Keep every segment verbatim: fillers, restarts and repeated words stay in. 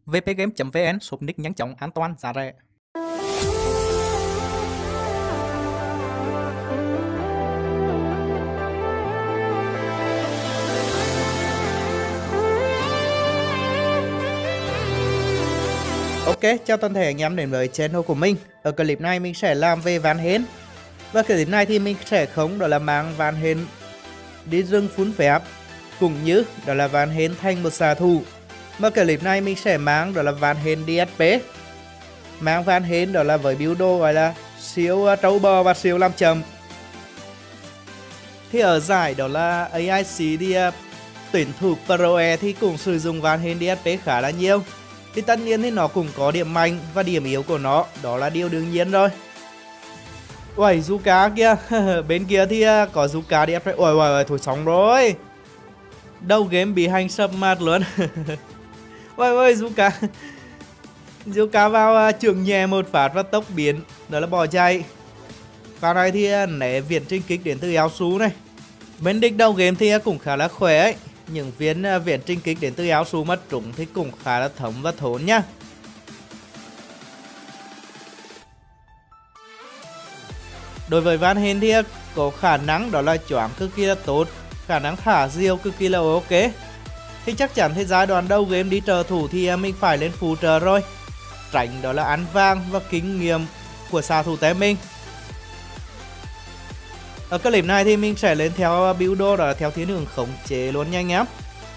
vpgame chấm vn, shop nick nhanh chóng, an toàn, giá rẻ. Ok, chào toàn thể anh em đến với channel của mình. Ở clip này mình sẽ làm về Van Hến. Và clip này thì mình sẽ không đó là mang Van Hến đi rừng phun phép, cũng như đó là Van Hến thành một xạ thủ. Mà clip này mình sẽ mang đó là Van Hến đê ét pê. Mang Van Hến đó là với build đồ gọi là siêu trâu bò và siêu làm chậm. Thì ở giải đó là a i xê thì tuyển thủ Pro E thì cũng sử dụng Van Hến đê ét pê khá là nhiều. Thì tất nhiên thì nó cũng có điểm mạnh và điểm yếu của nó, đó là điều đương nhiên rồi. Uầy, Zuka kia, bên kia thì có Zuka đê ét pê. Uầy, uầy, thôi xong rồi. Đầu game bị hành sập mặt luôn. Uầy, uầy, Zuka. Zuka vào trường nhẹ một phát và tốc biến, đó là bỏ chạy. Vào này thì né viện trinh kích đến từ áo sú này. Bên đích đầu game thì cũng khá là khỏe ấy. Những viên viện trinh kích đến từ áo sú mất trúng thì cũng khá là thấm và thốn nhá. Đối với Van Hến thì có khả năng đó là choáng cực kỳ là tốt, khả năng thả diều cực kỳ là ok. Thì chắc chắn thì giai đoạn đầu game đi trợ thủ thì mình phải lên phụ trợ rồi, tránh đó là ăn vàng và kinh nghiệm của xạ thủ té mình. Ở clip này thì mình sẽ lên theo build đồ đó là theo thiên hướng khống chế luôn nha anh em.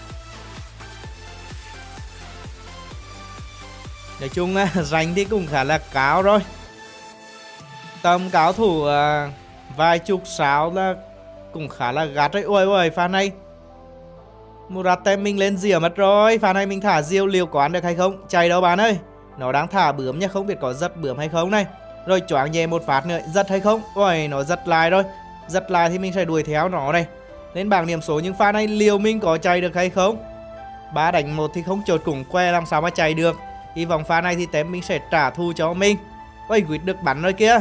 Nói chung rank thì cũng khá là cao rồi. Tầm cao thủ uh, vài chục sáu là cũng khá là gắt đấy. Ôi ôi, pha này Murat tem mình lên rìa mất rồi. Pha này mình thả diêu liều có ăn được hay không? Chạy đâu bạn ơi. Nó đang thả bướm nhá, không biết có giật bướm hay không này. Rồi choáng nhẹ một phát nữa, giật hay không? Ôi, nó giật lại rồi. Giật lại thì mình sẽ đuổi theo nó này. Lên bảng điểm số, nhưng pha này liều mình có chạy được hay không? Ba đánh một thì không chột cũng que, làm sao mà chạy được. Hy vọng pha này thì tem mình sẽ trả thù cho mình. Ôi, quýt được bắn rồi kia.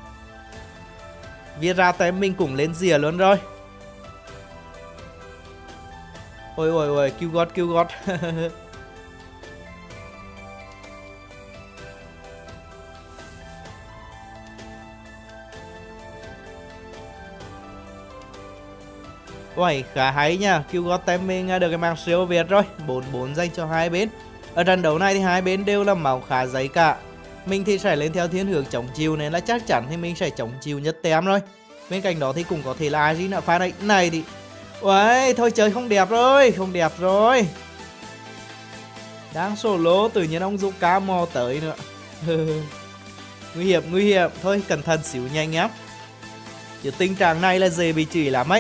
Viết ra tem mình cũng lên rìa luôn rồi. Ôi ôi ôi, kêu gót kêu gót. Ôi, khá hay nha, kêu gót tem mình được cái màng siêu Việt rồi. Bốn bốn dành cho hai bên. Ở trận đấu này thì hai bên đều là máu khá giấy cả. Mình thì sẽ lên theo thiên hướng chống chiều nên là chắc chắn thì mình sẽ chống chiều nhất tem rồi. Bên cạnh đó thì cũng có thể là ai gì nữa. Pha này này thì uầy, thôi chơi không đẹp rồi, không đẹp rồi. Đang solo tự nhiên ông Zuka mò tới nữa. Nguy hiểm, nguy hiểm. Thôi cẩn thận xíu nhanh nhá. Chứ tình trạng này là dễ bị chửi lắm ấy.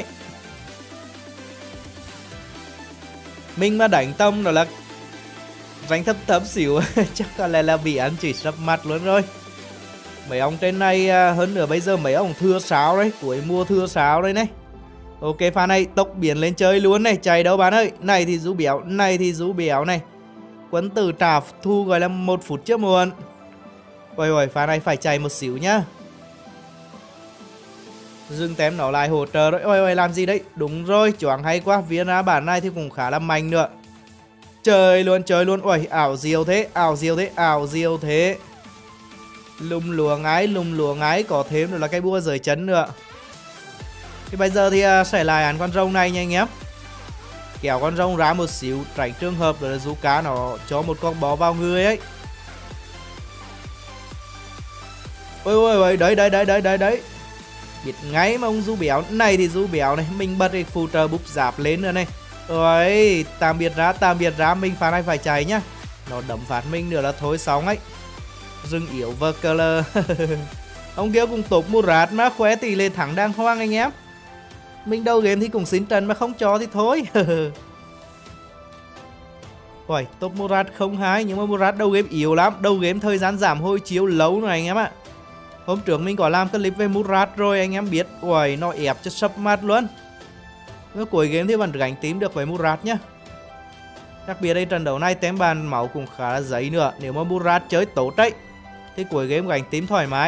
Mình mà đánh tâm đó là ránh thấp thấp xíu. Chắc có lẽ là bị ăn chỉ sắp mặt luôn rồi. Mấy ông trên này hơn nữa bây giờ mấy ông thưa sáo đấy, cuối mùa thưa sáo đấy này. Ok, pha này tốc biến lên chơi luôn này, chạy đâu bạn ơi. Này thì rú béo, này thì rú béo này. Quân tử trả thu gọi là một phút trước muộn. Ôi ôi, pha này phải chạy một xíu nhá. Dừng tém nó lại hỗ trợ rồi. Ôi ôi, làm gì đấy? Đúng rồi, choáng hay quá. Viên ra bản này thì cũng khá là mạnh nữa. Chơi luôn, chơi luôn. Ôi, ảo diều thế, ảo diều thế, ảo diều thế. Lùm lùa ngái, lùm lùa ngái. Có thêm nữa là cái búa rời chấn nữa. Thì bây giờ thì sẽ lại ăn con rồng này nha anh em. Kéo con rồng ra một xíu, tránh trường hợp rồi là Zuka nó cho một con bó vào người ấy. Ôi ôi ôi, đấy đấy đấy đấy đấy đấy. Biết ngay mà ông Du béo. Này thì Du béo này, mình bật cái phụ trợ búp giáp lên nữa này. Ôi, tạm biệt ra, tạm biệt ra, mình phá này phải chạy nhá. Nó đấm phát mình nữa là thôi xong ấy. Rừng yếu vơ cơ lơ. Ông kia cũng tốt Murat mà khỏe tỷ lệ thắng đang hoang anh em. Mình đầu game thì cũng xin trần mà không cho thì thôi. Ôi, top Murat không hai, nhưng mà Murat đầu game yếu lắm. Đầu game thời gian giảm hồi chiếu lâu rồi anh em ạ. Hôm trước mình có làm clip về Murat rồi anh em biết. Ôi, nó ép cho sập mặt luôn. Với cuối game thì vẫn gánh tím được với Murat nhá. Đặc biệt đây trận đấu này tem bàn máu cũng khá là giấy nữa. Nếu mà Murat chơi tốt đấy thì cuối game gánh tím thoải mái.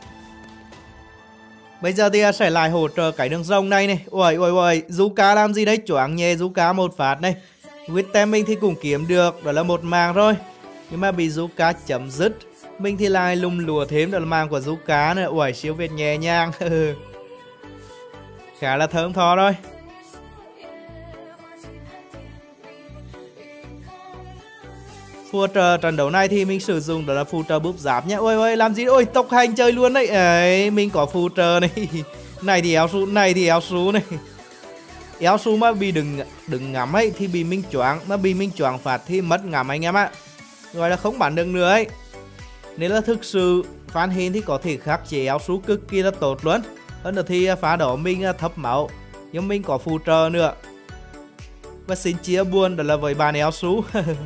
Bây giờ thì sẽ lại hỗ trợ cái đường rồng này này. Ôi ôi ôi, Zuka làm gì đấy? Choáng nhẹ Zuka một phát này. With tem mình thì cũng kiếm được, đó là một màng rồi. Nhưng mà bị Zuka chấm dứt. Mình thì lại lùng lùa thêm đợt màng của Zuka nữa. Ui, siêu việt nhẹ nhàng. Khá là thơm tho thôi. Phù trợ trận đấu này thì mình sử dụng đó là phù trợ búp giáp nhá. Ôi ôi làm gì? Ôi tốc hành chơi luôn đấy. Ấy, mình có phù trợ này. Này thì áo su, này thì áo su này. Áo su mà bị đừng đừng ngắm ấy thì bị mình choáng, mà bị mình choáng phạt thì mất ngắm anh em ạ. Gọi là không bắn được nữa ấy. Nên là thực sự Phan Hên thì có thể khắc chế áo su cực kỳ là tốt luôn. Hơn nữa thì phá đó mình thấp máu, nhưng mình có phù trợ nữa. Và xin chia buồn đó là với bạn áo su.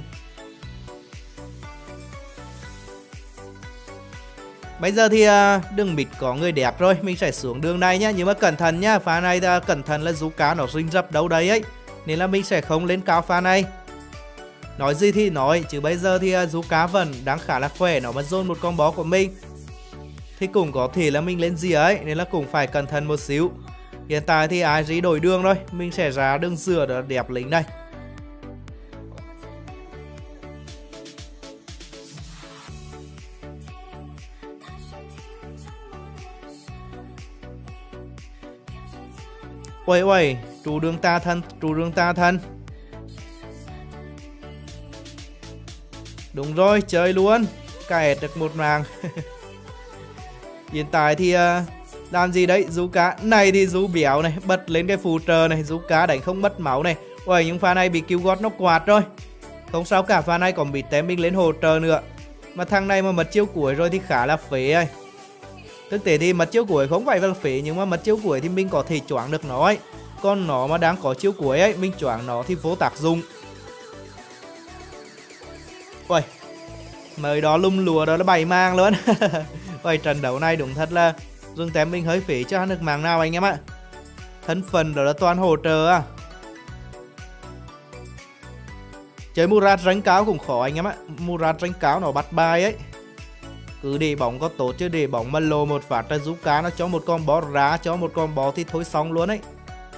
Bây giờ thì đường mid có người đẹp rồi, mình sẽ xuống đường này nhá. Nhưng mà cẩn thận nhá, pha này cẩn thận là Zuka nó rình rập đâu đấy ấy. Nên là mình sẽ không lên cao pha này. Nói gì thì nói, chứ bây giờ thì Zuka vẫn đang khá là khỏe. Nó mà dồn một combo của mình thì cũng có thể là mình lên gì ấy. Nên là cũng phải cẩn thận một xíu. Hiện tại thì ai dĩ đổi đường thôi. Mình sẽ ra đường dừa đó đẹp lính đây. Ôi ôi, trụ đường ta thân, trụ đường ta thân. Đúng rồi, chơi luôn. Cài được một màng. Hiện tại thì uh, làm gì đấy, Zuka. Này thì Du béo này, bật lên cái phù trợ này. Zuka đánh không mất máu này. Ôi, nhưng pha này bị cứu gót nó quạt rồi. Không sao cả, pha này còn bị tém mình lên hỗ trợ nữa. Mà thằng này mà mất chiêu cuối rồi thì khá là phế ấy. Thực tế thì mất chiêu cuối không phải là phế, nhưng mà mất chiêu cuối thì mình có thể choáng được nó ấy. Còn nó mà đang có chiêu cuối ấy, mình choáng nó thì vô tác dụng. Ôi, mới đó lung lùa đó là bảy mang luôn. Ôi, trận đấu này đúng thật là Dương Tém mình hơi phế cho ăn được màng nào anh em ạ. Thân phần đó là toàn hỗ trợ à. Chơi Murat rank cao cũng khó anh em ạ. Murat rank cao nó bắt bài ấy. Cứ để bóng có tốt chứ để bóng mà lồ một phát ra Zuka nó cho một combo ra, cho một combo thì thôi xong luôn ấy.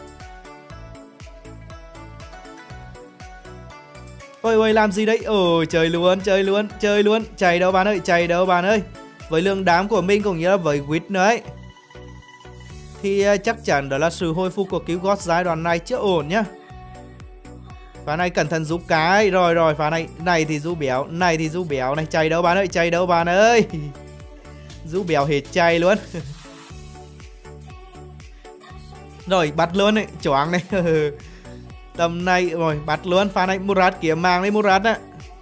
Ôi ôi làm gì đấy? Ôi chơi luôn, chơi luôn, chơi luôn. Chạy đâu bạn ơi, chạy đâu bạn ơi. Với lượng đám của mình cũng như là với Wit nữa ấy, thì chắc chắn đó là sự hồi phục của cứu gót giai đoạn này chưa ổn nhá. Pha này cẩn thận Zuka ấy. Rồi rồi, pha này, này thì Du béo, này thì Du béo này. Chạy đâu bạn ơi, chạy đâu bạn ơi. Du béo hết chạy luôn. Rồi bắt luôn ấy, choáng này. Tầm này rồi, bắt luôn. Pha này Murat kiếm mang đấy Murat á.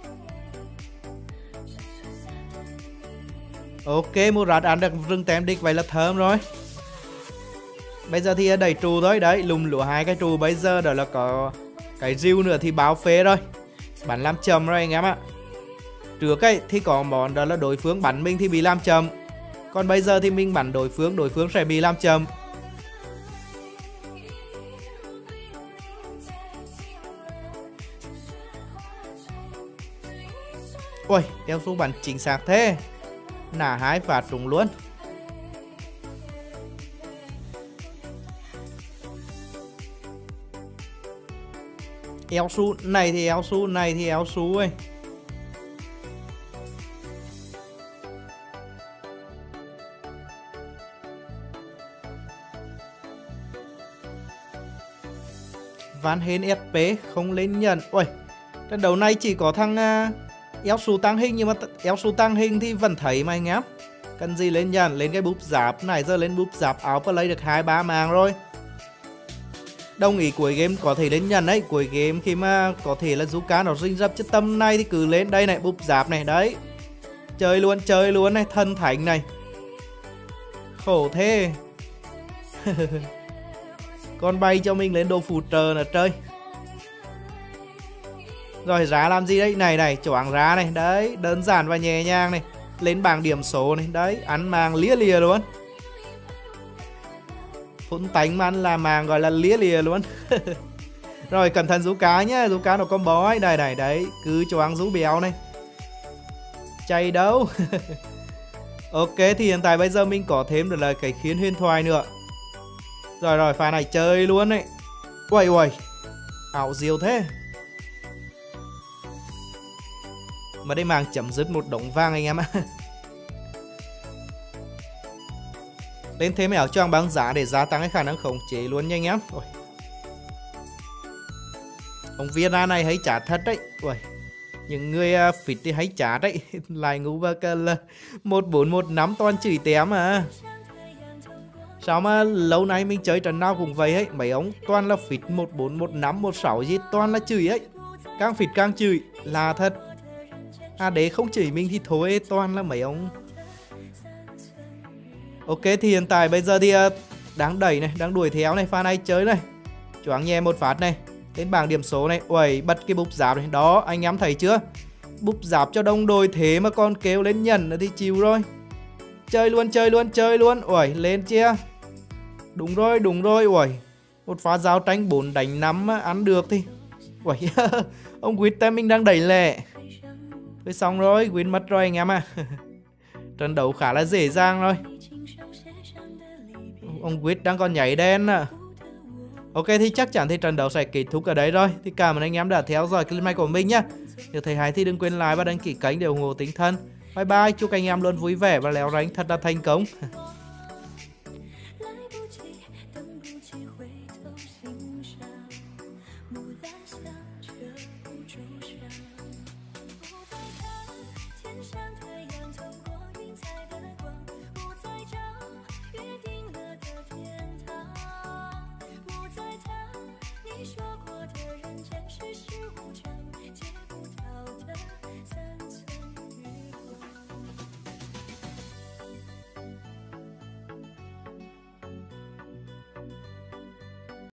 Ok, Murat ăn được rừng tem địch, vậy là thơm rồi. Bây giờ thì đẩy trù thôi. Đấy, lùm lụa hai cái trù. Bây giờ đó là có cái riêu nữa thì báo phế rồi. Bắn làm chầm rồi anh em ạ. Trước ấy thì có món đó là đối phương bắn mình thì bị làm chầm. Còn bây giờ thì mình bắn đối phương, đối phương sẽ bị làm chầm. Ôi, eo su bắn chính xác thế. Nả hai phát trúng luôn. Eo su, này thì eo su, này thì eo su ấy. Van Hên ép pê không lên nhận. Ôi, trận đấu này chỉ có thằng uh, eo su tăng hình, nhưng mà eo su tăng hình thì vẫn thấy mà anh em. Cần gì lên nhận, lên cái búp giáp này, giờ lên búp giáp áo và lấy được hai ba màng rồi. Đồng ý cuối game có thể lên nhận đấy. Cuối game khi mà có thể là Zuka nó rinh rập chứ tâm này thì cứ lên đây này, búp giáp này, đấy. Chơi luôn, chơi luôn này, thân thánh này. Khổ thế. Con bay cho mình lên đồ phù trợ là chơi. Rồi giá làm gì đấy? Này này, choáng giá này, đấy, đơn giản và nhẹ nhàng này. Lên bảng điểm số này, đấy, ăn màng lia lìa luôn. Phun tánh mà ăn là màng gọi là lia lìa luôn. Rồi cẩn thận Zuka nhá, Zuka nó combo ấy, đây này, đấy, cứ choáng rú béo này. Chạy đâu. Ok, thì hiện tại bây giờ mình có thêm được là cái khiến huyền thoại nữa. Rồi rồi, pha này chơi luôn đấy. Uầy uầy, ảo diệu thế. Mà đây màng chấm dứt một đống vàng anh em ạ. Lên thêm áo choàng băng giá để gia tăng cái khả năng khống chế luôn nha anh em. Ôi. Ông Viera này hay trả thật đấy. Ui, những người uh, fit thì hay trả đấy. Lại ngủ vào là một bốn một năm toàn chửi tém mà. Sao mà lâu nay mình chơi trận nào cũng vậy ấy. Mấy ông toàn là fit một bốn một năm một sáu gì toàn là chửi ấy. Càng fit càng chửi là thật. À để không chửi mình thì thôi, toàn là mấy ông. Ok thì hiện tại bây giờ thì uh, đang đẩy này, đang đuổi theo này, pha này chơi này. Choáng nhẹ một phát này. Đến bảng điểm số này. Uầy, bật cái búp giáp này. Đó, anh em thấy chưa? Búp giáp cho đông đội thế mà còn kêu lên nhận nữa thì chịu rồi. Chơi luôn, chơi luôn, chơi luôn. Uầy, lên chia. Đúng rồi, đúng rồi. Uầy, một pha giao tranh bốn đánh năm ăn được thì. Uầy, ông Quýt tay mình đang đẩy lẹ. Thôi xong rồi, Quýt mất rồi anh em à. Trận đấu khá là dễ dàng rồi. Ông Quýt đang còn nhảy đen à. Ok thì chắc chắn thì trận đấu sẽ kết thúc ở đấy rồi. Thì cảm ơn anh em đã theo dõi clip này của mình nhé. Nếu thấy hay thì đừng quên like và đăng ký kênh để ủng hộ tinh thần. Bye bye, chúc anh em luôn vui vẻ và leo rank thật là thành công. 说